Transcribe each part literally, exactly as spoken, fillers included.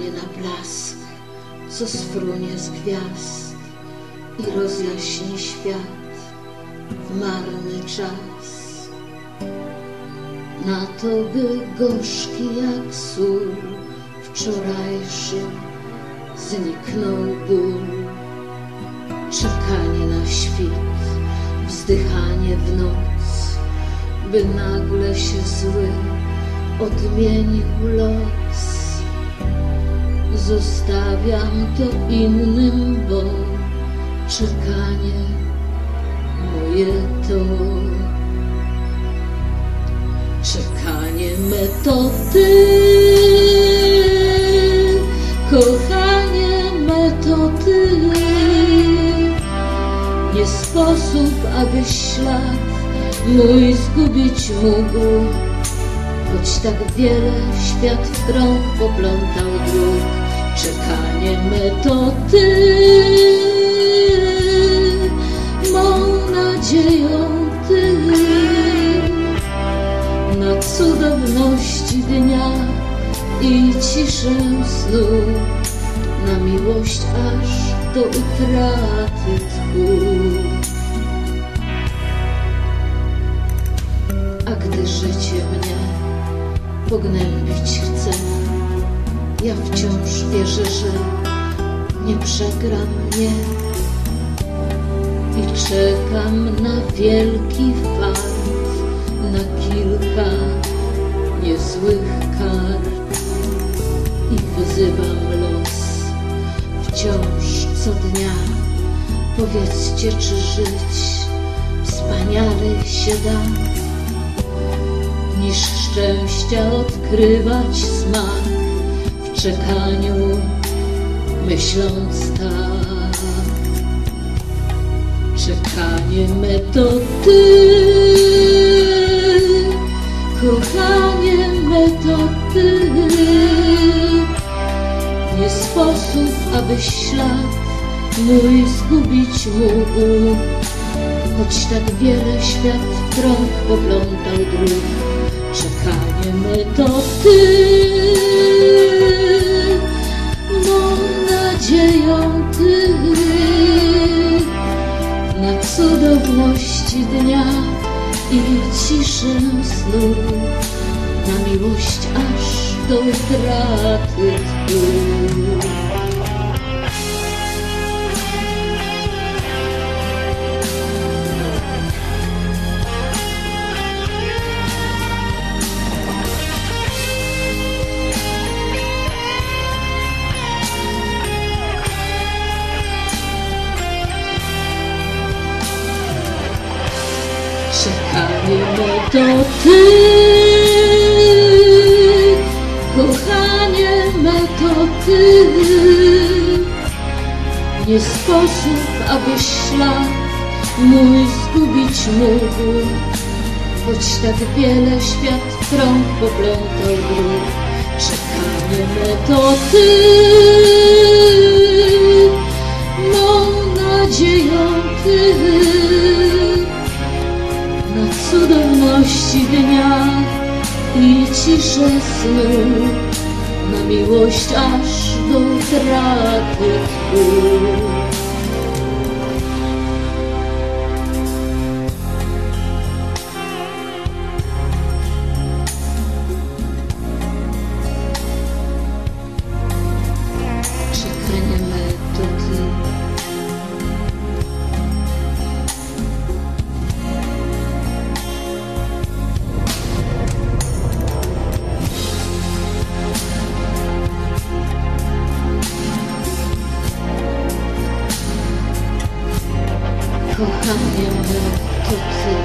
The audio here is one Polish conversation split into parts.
Czekanie na blask, co sfrunie z gwiazd i rozjaśni świat w marny czas. Na to, by gorzki jak sól wczorajszy zniknął ból. Czekanie na świt, wzdychanie w noc, by nagle się zły odmienił los. Zostawiam to innym, bo czekanie moje to. Czekanie me to ty, kochanie me to ty. Nie sposób, abyś ślad mój zgubić mógł, choć tak wiele świat w krąg poplątał dróg. Czekanie me to ty, mą nadzieją ty, na cudowności dnia i ciszę snu, na miłość aż do utraty tchu. A gdy życie mnie pognębić chce, ja wciąż wierzę, że nie przegram mnie i czekam na wielki fart, na kilka niezłych kart i wyzywam los wciąż co dnia. Powiedzcie, czy żyć wspaniale się da, niż szczęścia odkrywać smak w czekaniu, myśląc tak. Czekanie me to ty, kochanie me to ty. Nie sposób, abyś ślad mój zgubić mógł, choć tak wiele świat w krąg poplątał dróg. Czekanie me to ty, mą nadzieją ty, na cudowności dnia i ciszę snu, na miłość aż do utraty tchu. Czekanie me to ty, kochanie me to ty. Nie sposób, abyś ślad mój zgubić mógł, choć tak wiele świat w krąg poplątał dróg. Czekanie me to ty, mą nadzieją ty, na cudowności dnia i ciszę snu, na miłość aż do utraty tchu. Czekanie me to ty, kochanie me to ty.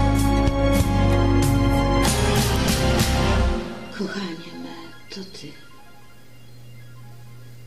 Kochanie me to ty.